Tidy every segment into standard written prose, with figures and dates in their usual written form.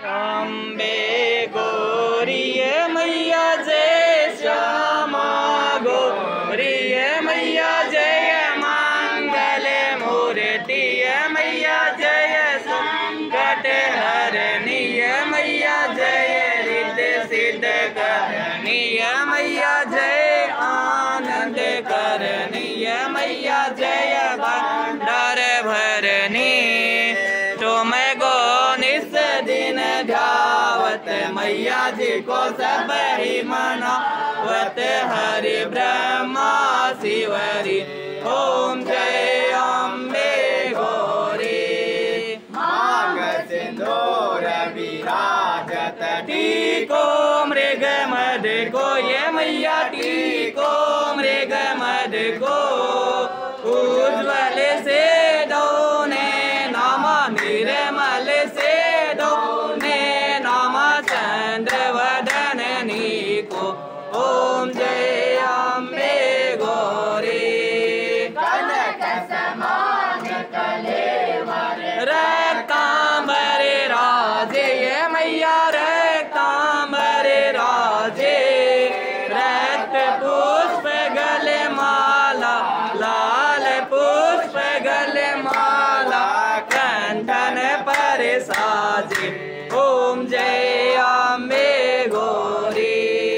अम्बे गौरी मैया जय श्यामा गौरी मैया जय मंगल मूर्ति मैया जय संकट हरणी मैया जय रिद्धि सिद्ध करणी मैया जय आनंद करणी मैया जय भंडार भरणी तुम गो निस दिन ध्यावत मैया जी को सब ही मनावत हरि ब्रह्मा शिवरी ओम जय अम्बे गौरी मांग सिंदूर विराजत टीको मृग मद को ये मैया टीको मृग मद को उज्ज्वल से दोने नामा निर्मल से दोने नामा चंद्र वदननी को ओम जय अम्बे गौरी कनक समान कलेवर रक्तांबर राजे ये मैया रक्तांबर राजे रक्त पुष्प गले माला लाल पुष्प गले माला कंठन पर साजे ओम जय अम्बे गौरी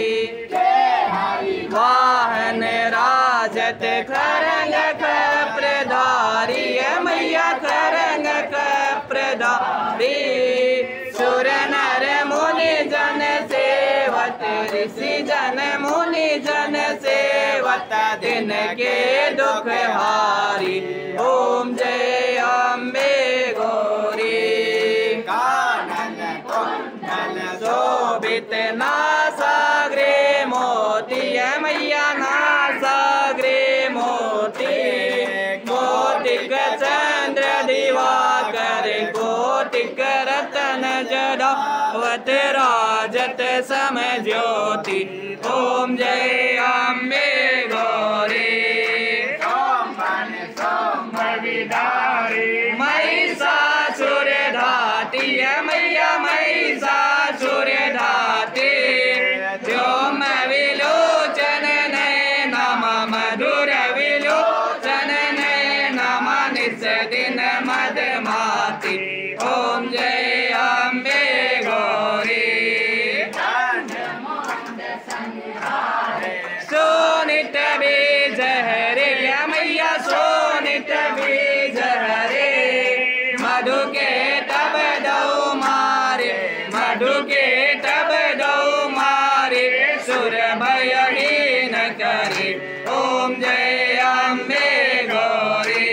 वाहन राजत खरंग कप्रधारी मैया खरंग कप्रधारी सुर नर मुनि जन सेवत ऋषि जन मुनि जन सेवत दिन के दुख हारी ओम जय अम्बे गौरी कानन कुंडल शोभित नासाग्रे मोती मैया नासाग्रे मोती कोटिक चंद्र दिवाकर कोटिक रतन जड़ावत राजत सम ज्योति ओम जय अम्बे गौरी महिषासुर धाती मैया महिषासुर धाती व्योम विलोचन नयन मधुर विलोचन नयन निस दिन मदमाती ओम जय अम्बे गौरी सोनित बीज हरे मैया सोनित बीज हरे मधु के तब दो मारे मधु के तब दो मारे सुर भयहीन करे ओम जय अम्बे गौरी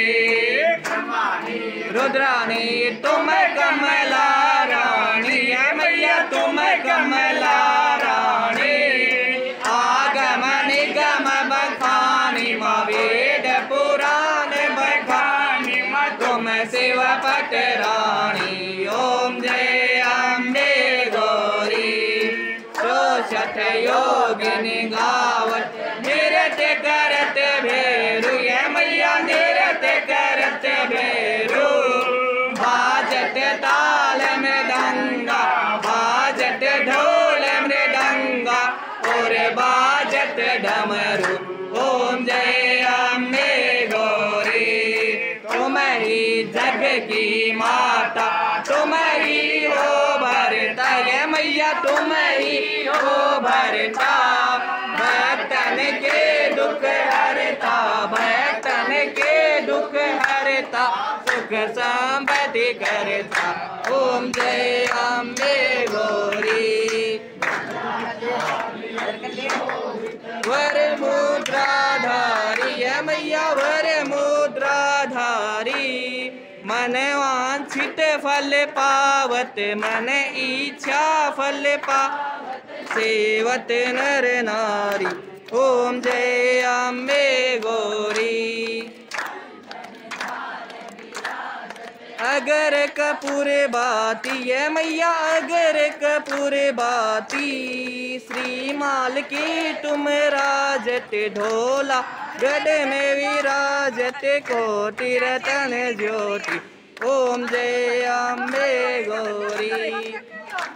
रुद्राणी तुम कमला रानी मैया तुम कमला रानी आगम निगम बखानी वेद पुराण बखानी तुम शिव पट रानी ओम जय अम्बे गौरी सोशत योगिनी गावत नृत्य करत भेरु ये मैया नृत्य करत भेरु बाजत ताल मृदंगा बाजत ढोल मृदंगा और बाजत डमरू ओम जय अम्बे गौरी तुम ही जग की माता तुम ही हो भरता ये मैया तुम ही हो भरता भक्तन के दुख हरता भक्तन के दुख हरता सुख संपत्ति करता ओम जय अम्बे गौरी वर मुद्राधारी मैया वर मुद्राधारी मन वांछित फल पावत मन इच्छा फल पावत सेवत नर नारी ओम जय अम्बे गौरी अगर कपूर बाती ये मैया अगर कपूर बाती श्री माल की तुम राजत ढोला गद में विराजत कोटि रतन ज्योति ओम जय अम्बे गौरी।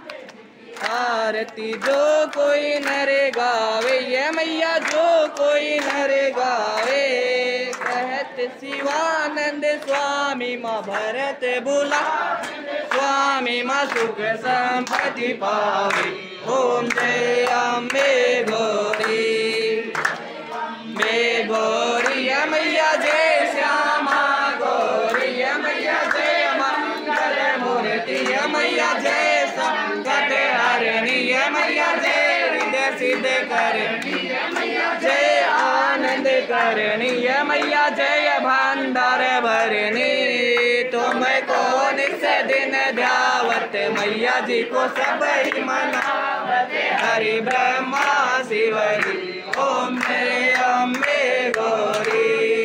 आरती जो कोई नर गावे, ये मैया जो कोई नर गावे। कहत शिवानंद स्वामी माँ भरत बुला, स्वामी माँ सुख संपत्ति पावे। ओम जय अम्बे गौरी, मे गौरी मैया जय श्यामा गौरी, मैया जय मंगल मूर्ति, मैया जय संकट हरणी, मैया जय हृदय सिद्ध करनी, जय आनंद करनी, मैया जय भंडार भरनी। तुमको निस दिन ध्यावत मैया जी को सब ही मनावत, हरि ब्रह्मा शिवरी। ओम जय अम्बे गौरी,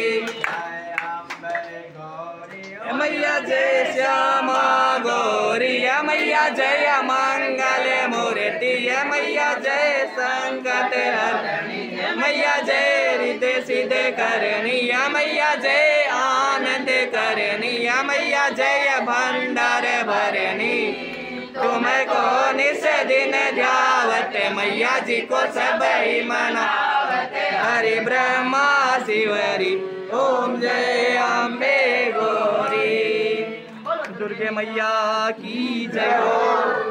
मैया जय श्यामा गौरी, मैया जय मंगल मूर्ति, मैया जय संकट हरणी, मैया जय हृदय सिद्ध करनी, मैया जय आनंद करनी, मैया जय भंडार भरनी। तुमको निस दिन ध्यावत मैया जी को सब ही मनावत, हरि ब्रह्मा शिवरी। ओम जय अम्बे गौरी, दुर्गे मैया की जय हो।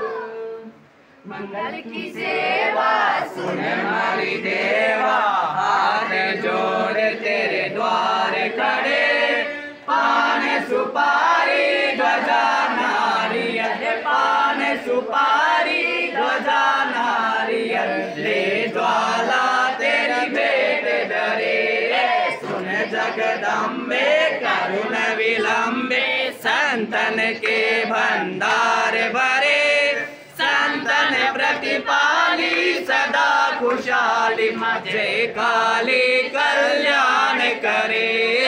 मंगल की सेवा सुन हमारी देवा, हाथ जोड़ तेरे द्वार खड़े, पान सुपारी ध्वजा नारियल, पान सुपारी ध्वजा नारियल, ले ज्वाला तेरी भेंट धरे। सुन जगदम्बे करुण विलंबे, संतन के भंडार भरे, संतन प्रतिपाली सदा खुशहाली, जय काली कल्याण करे।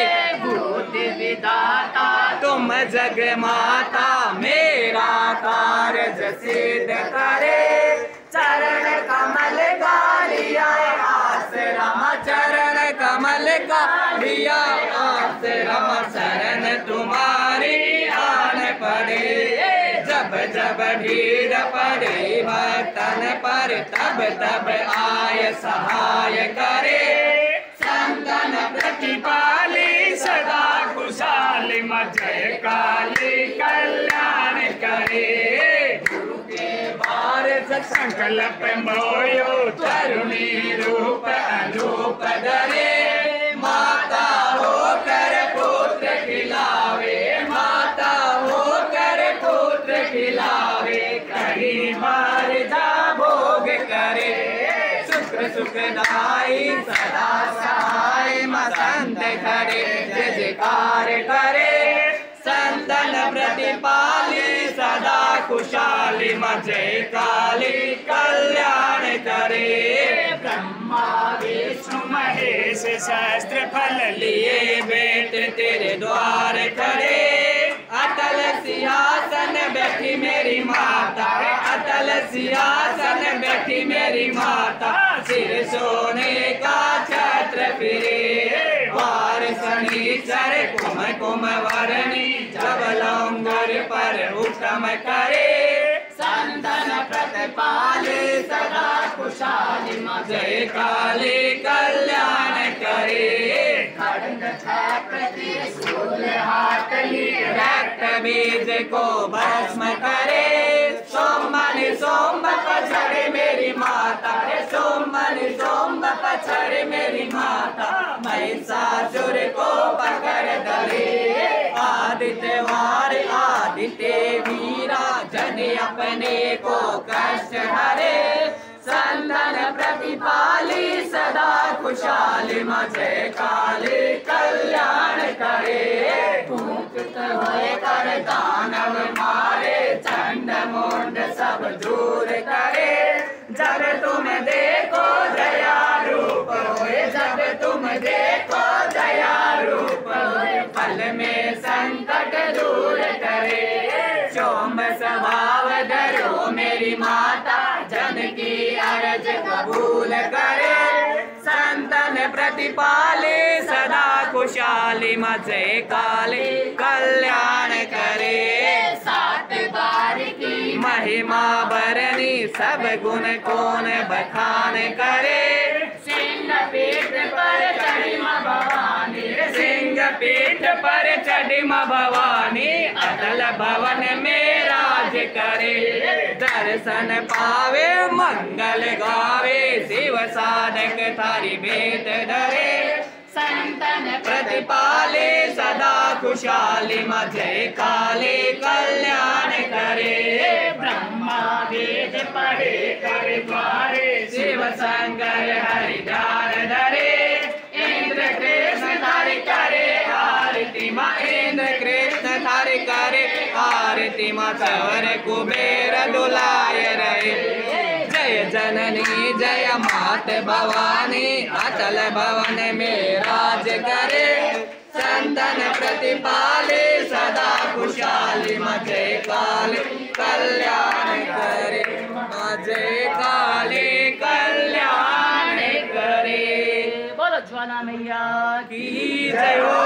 भूत विधाता तुम जग माता, मेरा कार्य सिद्ध करे। चरण कमल का लिया आश्रम, चरण कमल का लिया आश्रम, शरण तुम्हारी आन पड़े। जब जब भीड़ पड़े भक्तन पर, तब तब आय सहाय करे। संतन प्रतिपाली सदा खुशहाली, जय काली कल्याण करे। गुरु के बार संकल्प मोयो, तरुणी रूप अनूप धरे। माता होकर पुत्र खिलावे, माता होकर पुत्र खिलावे, कहीं बार जा भोग करे। शुक्र सुखदाई सदा सहाय, संत खड़े जय जयकार करे। संतन प्रतिपाली सदा खुशहाली, जय काली कल्याण करे। ब्रह्मा विष्णु महेश शास्त्र फल लिए, बेट तेरे द्वार खड़े। अटल सिंहासन बैठी मेरी माता, अटल सिंहासन बैठी मेरी माता, सिर सोने का छत्र फिरे। वार शनिचर कुम कुम वरनी, जब लंगर पर हुक्म करे। संतन प्रतिपाले सदा खुशहाली, जय काली कल्याण करे। खड्ग चक्र त्रिशूल हाथ लिए, रक्त बीज को भस्म करे। सोमन सोम पछड़े मेरी माता, सोमन सोम पछड़े मेरी माता, महिषासुर को पकड़ धरे। आदित्य वार आदित्य वीरा, जन अपने को कष्ट हरे। संतन प्रतिपाली सदा खुशहाली, जय काली कल्याण करे। मुक्त हुए कर दानव मारे, चंड मुंड सब दूर करे। जब तुम देखो दया रूप होए, जब तुम देखो दया रूप होए, पल में संकट दूर करे। सोम स्वभाव धरो मेरी माता, जन की अर्ज कबूल करे। संतन प्रतिपाले सदा खुशहाली, जय काली कल्याण करे। 7 बार की महिमा बरनी सब गुण कौन बखान करे। सिंह पीठ पर चढ़ी मां भवानी, सिंह पीठ पर चढ़ी मां भवानी, अतल भवन में राज करे। दर्शन पावे मंगल गावे, शिव साधक थारी भेंट धरे। संतन प्रतिपाले सदा खुशहाली, मां जय काले कल्याण करे। ब्रह्मा वेद पढ़े कर द्वारे, शिव शंकर हरि ध्यान धरे। इंद्र कृष्ण थारी करे आरती मां, इंद्र कृष्ण थारी करे आरती मां। चवर कुबेर दुलाय रहे। जय जननी जय मात भवानी, अचल भवन में राज करे। संतन प्रतिपाले सदा खुशहाली, मां जय काले कल्याण करे। मां जय काले कल्याण करे। बोलो ज्वाला मैया की जय हो।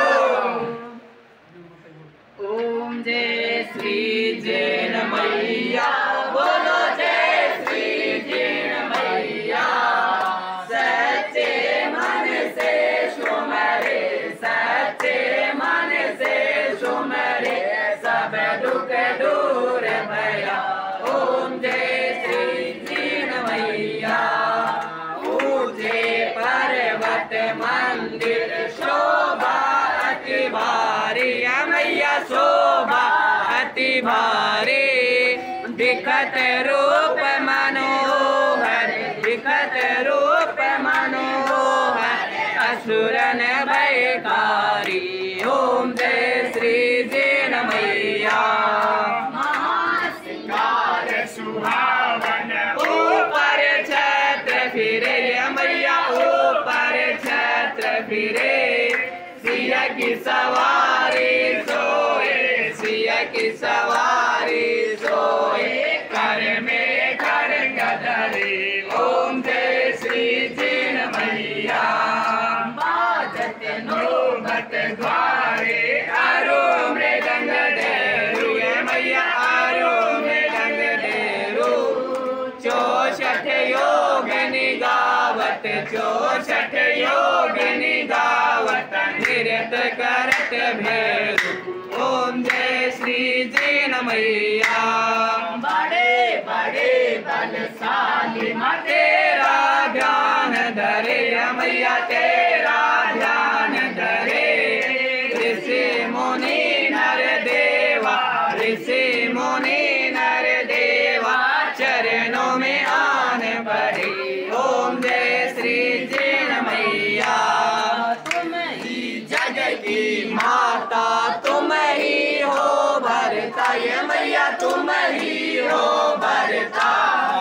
ओम जय श्री जैन मैया बोलो, जय श्री जैन मैया। सच्चे मन से सुमरे, सच्चे मन से सुमरे, सब दुख दूर भया। ओम जय श्री जैन मैया। ऊंचे पर्वत मंदिर शोभा अति भारी, मैया शोभा अति भारी। दिखत रूप मनोहर, दिखत रूप मनोहर, असुरन भयकारी। ओम जय श्री जैन मैया। महासिंगार सुहावन, ऊपर छत्र फिरे मैया, ऊपर छत्र फिरे। सिया की सवारी सोए, सिया की सवारी सोए, कर में खड़ग धरे। ओम जय श्री जैन मैया। बाजत नौबत द्वारे, आरो मृदंग डेरू मैया, आरो मृदंग डेरू। 64 योगिनी गावत, 64 योगिनी गावत, नृत्य करत भेरू। ओम जय श्री जैन मैया। बड़े बड़े बलशाली मां तेरा ध्यान धरे मैया, तेरा ध्यान धरे। ऋषि मुनि नर देवा, ऋषि मुनि नर देवा, चरणों में आन पड़े। ओम जय श्री जैन मैया। तुम ही जग की माता तुम ही हो भरता, ये मैया तुम ही हो भरता।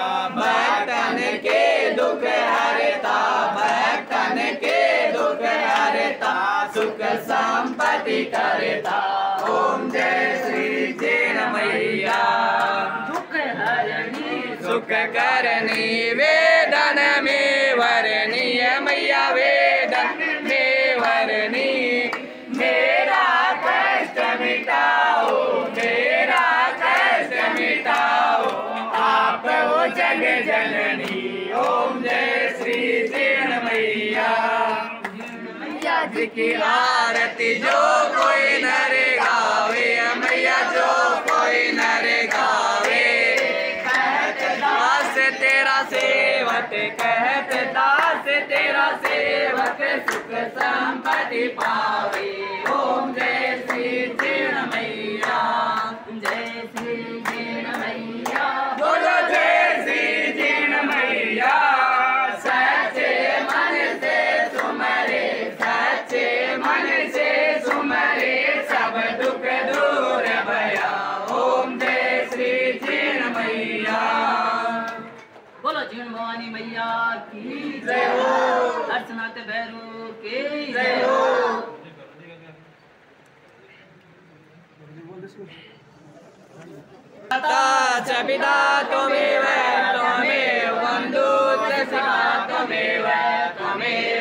भक्तन के दुख हरता, भक्तन के दुख हरता, सुख संपत्ति करता। ओम जय श्री जैन मैया। दुख हरणी, सुख करनी वेदन में वरनी, मैया वेदन में वरनी। मेरा कष्ट मिटाओ, मेरा कष्ट मिटाओ, आप हो जग जननी। ओम जय श्री जैन मैया। मैया जी की आरती जो कोई नर गावे, मैया जो कोई नर गावे। कहत दास तेरा सेवक, कहत दास तेरा सेवक, सुख संपत्ति पावे। ओम जय श्री जैन मैया। जय श्री जैन मैया। बोलो जय श्री जैन मैया। सच्चे मन से सुमरे, सच्चे मन से सुमरे, सब दुख दूर भया। ओम जय श्री जैन मैया। बोलो जीवन भवानी मैया की जय हो। अर्चनाथ भैरू के जय हो। पिता त्वमेव, त्वमेव बन्धु च सखा त्वमेव, त्वमेव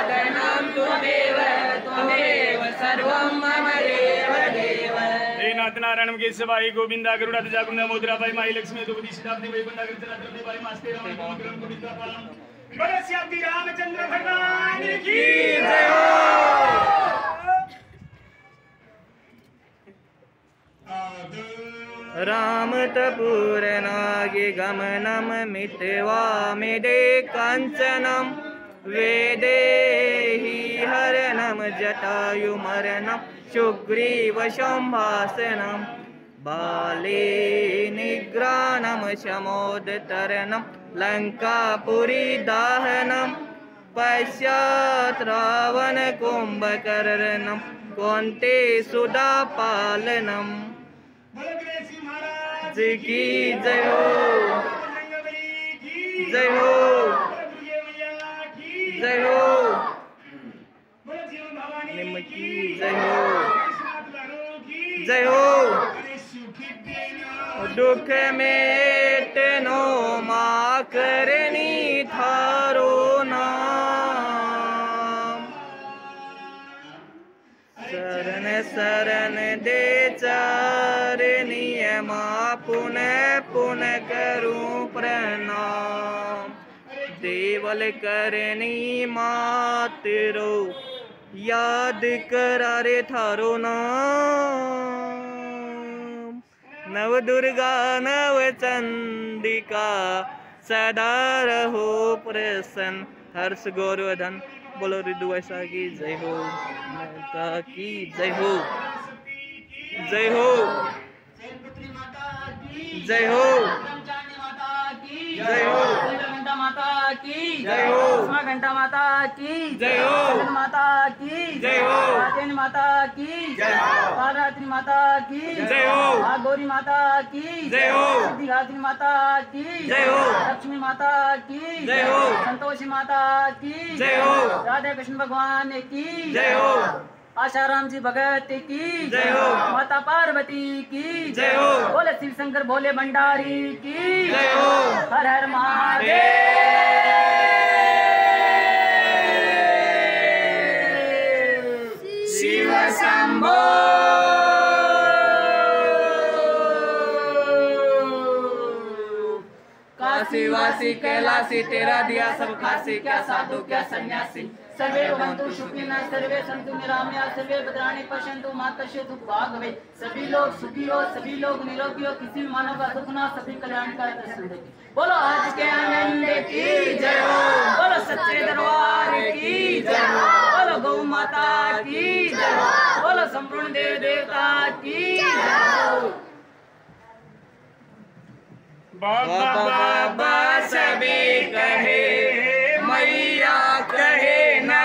विद्याधनं त्वमेव, त्वमेव सर्वं मम देव देव। सत्यनारायण के सवाई गोविंदा गरुड़ा ध्वजा कुंदा मोद्रा भाई माई लक्ष्मी द्रौपदी सीतापति भाई बंदा करचना द्रौपदी भाई मास्ते राम ग्रह गोविंदा पालम बोले श्री रामचंद्र भगवान की जय हो। राम तपुर नागे गमनम मितवा मेदे कंचनम वेदेहि हरणम जटायु मरणम सुग्रीव संभाषणम बाले निग्रानम शमोदतरणम लंकापुरी दाहनम पश्चात् रावण कुंभकर्णम कौन्ते सुधा पालनम। जी की जय हो, जय हो, जय हो, निम की जय हो, जय हो। दुख में तेनो माँ करनी थारो नाम शरण शरण दे चारनीय माँ पुनः पुनः करूं प्रणाम देवल करनी मातरो याद करारे थारो नाम नव दुर्गा नव चंडिका सदा रहो प्रसन्न हर्ष गौरवधन बोलो रिदुवैसा की जय हो, माता की जय हो, जय हो, जय हो, जय हो, घंटा माता की जय हो, घंटा माता की जय हो, माता की जय हो, राजेन माता की जय हो, कालरात्रि माता की जय हो, गौरी माता की जय हो, सिद्धिघात्री माता की जय हो, लक्ष्मी माता की जय हो, संतोषी माता की जय हो, राधा कृष्ण भगवान की जय हो, आशाराम जी भगत की जय हो, माता पार्वती की जय हो, बोले शिव शंकर भोले भंडारी की जय हो। हर हर महादेव। शिव शंभो काशीवासी कैलासी तेरा दिया सब खासी क्या साधु क्या सन्यासी सर्वे भवन्तु सुखिनः सर्वे सन्तु निरामया सर्वे भद्राणि पश्यन्तु मा कश्चित् भागवे सभी लोग सुखी हो सभी लोग निरोगी हो किसी भी मानव का दुख ना सभी कल्याणकारी दर्शन देखे। बोलो आज के आनंद की जय हो, बोलो सच्चे दरबार की जय हो, बोलो गौ माता की जय हो, बोलो संपूर्ण देव देवता की जय हो। बाबा बाबा सभी कहे मैया कहे न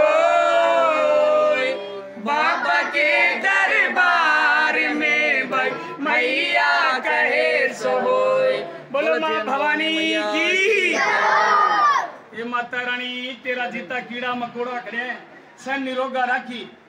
कोई बाबा के दरबार में भाई मैया कहे सो होय। बोलो माँ भवानी की ये माता रानी तेरा जीता कीड़ा मकोड़ा खड़े सन निरोगा राखी